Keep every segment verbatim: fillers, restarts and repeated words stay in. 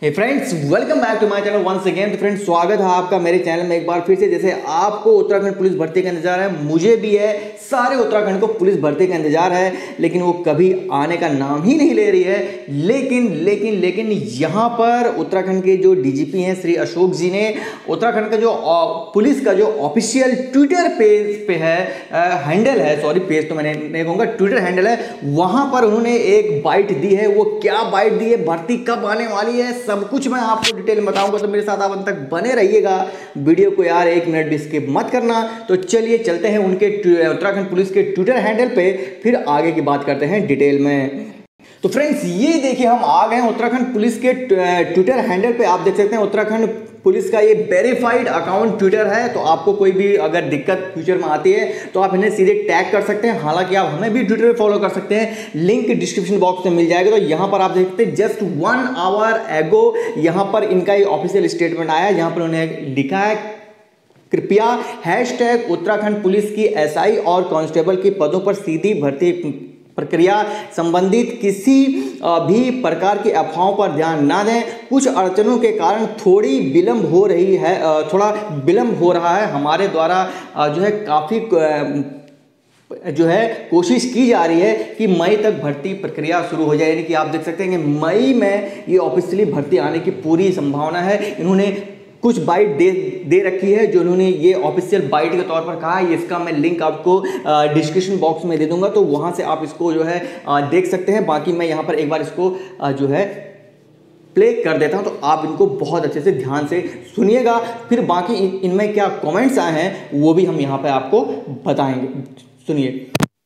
Hey friends, welcome back to my channel once again. तो friends, स्वागत है आपका मेरे चैनल में एक बार फिर से। जैसे आपको उत्तराखंड पुलिस भर्ती का इंतजार है, मुझे भी है, सारे उत्तराखंड को पुलिस भर्ती का इंतजार है, लेकिन वो कभी आने का नाम ही नहीं ले रही है। लेकिन लेकिन लेकिन यहाँ पर उत्तराखंड के जो डीजीपी हैं श्री अशोक जी ने उत्तराखंड का जो पुलिस का जो ऑफिशियल ट्विटर पेज पे है, हैंडल है, सॉरी पेज तो मैंने नहीं कहूँगा, ट्विटर हैंडल है, वहाँ पर उन्होंने एक बाइट दी है। वो क्या बाइट दी है, भर्ती कब आने वाली है, सब कुछ मैं आपको डिटेल में बताऊंगा। तो मेरे साथ आप अंत तक बने रहिएगा, वीडियो को यार एक मिनट भी स्किप मत करना। तो चलिए चलते हैं उनके उत्तराखंड पुलिस के ट्विटर हैंडल पे, फिर आगे की बात करते हैं डिटेल में। तो फ्रेंड्स, ये देखिए हम आ गए हैं उत्तराखंड पुलिस के ट्विटर हैंडल पे। आप देख सकते हैं उत्तराखंड पुलिस का ये वेरीफाइड अकाउंट ट्विटर है। तो आपको कोई भी अगर दिक्कत फ्यूचर में आती है तो आप इन्हें सीधे टैग कर सकते हैं। हालांकि आप हमें भी ट्विटर पे फॉलो कर सकते हैं, लिंक डिस्क्रिप्शन बॉक्स में मिल जाएगा। तो यहाँ पर आप देख सकते हैं जस्ट वन आवर एगो यहाँ पर इनका ये ऑफिशियल स्टेटमेंट आया। यहाँ पर उन्होंने लिखा है, कृपया हैशटैग उत्तराखंड पुलिस की एसआई और कांस्टेबल की पदों पर सीधी भर्ती प्रक्रिया संबंधित किसी भी प्रकार की अफवाहों पर ध्यान ना दें। कुछ अड़चनों के कारण थोड़ी विलंब हो रही है, थोड़ा विलंब हो रहा है। हमारे द्वारा जो है काफ़ी जो है कोशिश की जा रही है कि मई तक भर्ती प्रक्रिया शुरू हो जाए। यानी कि आप देख सकते हैं कि मई में ये ऑफिशियली भर्ती आने की पूरी संभावना है। इन्होंने कुछ बाइट दे दे रखी है, जो उन्होंने ये ऑफिशियल बाइट के तौर पर कहा है। इसका मैं लिंक आपको डिस्क्रिप्शन बॉक्स में दे दूंगा, तो वहाँ से आप इसको जो है आ, देख सकते हैं। बाकी मैं यहाँ पर एक बार इसको आ, जो है प्ले कर देता हूँ, तो आप इनको बहुत अच्छे से ध्यान से सुनिएगा। फिर बाकी इन, इनमें क्या कमेंट्स आए हैं वो भी हम यहाँ पर आपको बताएंगे। सुनिए।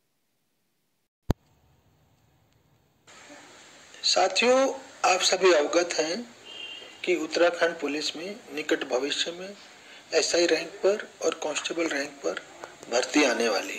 साथियों, आप सभी अवगत हैं कि उत्तराखंड पुलिस में निकट भविष्य में एसआई रैंक पर और कांस्टेबल रैंक पर भर्ती आने वाली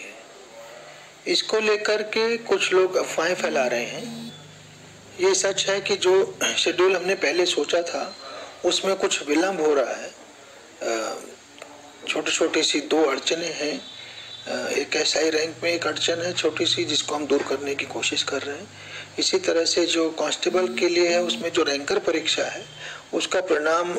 है। इसको लेकर के कुछ लोग अफवाहें फैला रहे हैं। ये सच है कि जो शेड्यूल हमने पहले सोचा था उसमें कुछ विलंब हो रहा है। छोटी छोटी सी दो अड़चनें हैं। एक एसआई रैंक में एक अड़चन है छोटी सी, जिसको हम दूर करने की कोशिश कर रहे हैं। इसी तरह से जो कांस्टेबल के लिए है, उसमें जो रैंकर परीक्षा है उसका परिणाम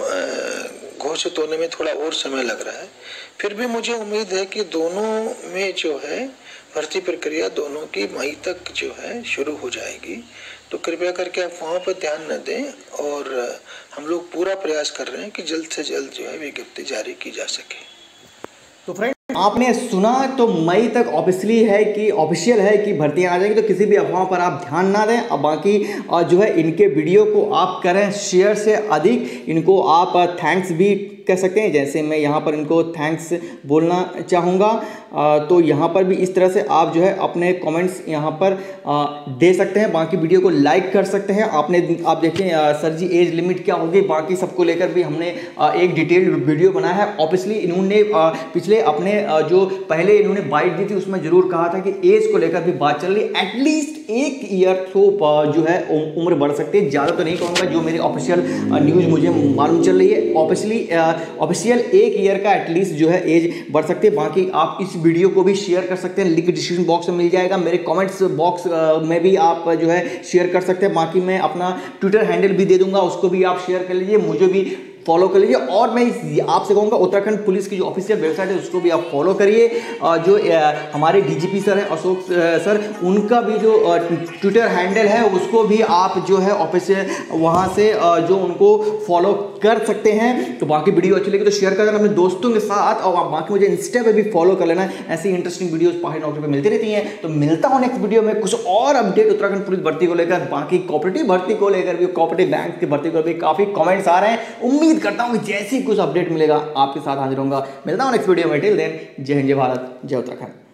घोषित होने में थोड़ा और समय लग रहा है। फिर भी मुझे उम्मीद है कि दोनों में जो है भर्ती प्रक्रिया दोनों की मई तक जो है शुरू हो जाएगी। तो कृपया करके आप वहाँ पर ध्यान न दें, और हम लोग पूरा प्रयास कर रहे हैं कि जल्द से जल्द जो है विज्ञप्ति जारी की जा सके। तो फ्रेंड, आपने सुना, तो मई तक ऑफिशियली है कि ऑफिशियल है कि भर्तियां आ जाएंगी। तो किसी भी अफवाह पर आप ध्यान ना दें। अब बाकी जो है इनके वीडियो को आप करें शेयर से अधिक, इनको आप थैंक्स भी कह सकते हैं। जैसे मैं यहाँ पर इनको थैंक्स बोलना चाहूँगा, तो यहाँ पर भी इस तरह से आप जो है अपने कमेंट्स यहाँ पर दे सकते हैं। बाकी वीडियो को लाइक कर सकते हैं। आपने आप देखें सर जी एज लिमिट क्या होगी, बाकी सबको लेकर भी हमने एक डिटेल्ड वीडियो बनाया है। ऑब्वियसली इन्होंने पिछले अपने जो पहले इन्होंने बाइट दी थी उसमें जरूर कहा था कि एज को लेकर भी बात चल रही है। एटलीस्ट एक ईयर तो जो है उम्र बढ़ सकती है, ज़्यादा तो नहीं कहूँगा, जो मेरी ऑफिशियल न्यूज़ मुझे मालूम चल रही है। ऑब्वियसली ऑफिशियल एक ईयर का एटलीस्ट जो है एज बढ़ सकती है। बाकी आप इस वीडियो को भी शेयर कर सकते हैं, लिंक डिस्क्रिप्शन बॉक्स में मिल जाएगा। मेरे कमेंट्स बॉक्स में भी आप जो है शेयर कर सकते हैं। बाकी मैं अपना ट्विटर हैंडल भी दे दूंगा, उसको भी आप शेयर कर लीजिए, मुझे भी फॉलो कर लीजिए। और मैं आपसे कहूँगा उत्तराखंड पुलिस की जो ऑफिशियल वेबसाइट है उसको भी आप फॉलो करिए। जो हमारे डीजीपी सर हैं अशोक सर, उनका भी जो ट्विटर हैंडल है उसको भी आप जो है ऑफिशियल वहाँ से जो उनको फॉलो कर सकते हैं। तो बाकी वीडियो अच्छी लगी तो शेयर कर देना अपने दोस्तों के साथ, और बाकी मुझे इंस्टा पे भी फॉलो कर लेना। ऐसी इंटरेस्टिंग वीडियोस पहाड़ी नौकरी पे मिलती रहती हैं। तो मिलता हूँ नेक्स्ट वीडियो में कुछ और अपडेट उत्तराखंड पुलिस भर्ती को लेकर। बाकी कोऑपरेटिव भर्ती को लेकर भी, कोऑपरेटिव बैंक की भर्ती को भी काफ़ी कमेंट्स आ रहे हैं। उम्मीद करता हूँ कि जैसे ही कुछ अपडेट मिलेगा आपके साथ हाजिर होऊंगा। मिलता हूँ नेक्स्ट वीडियो में। टिल देन, जय हिंद, जय भारत, जय उत्तराखंड।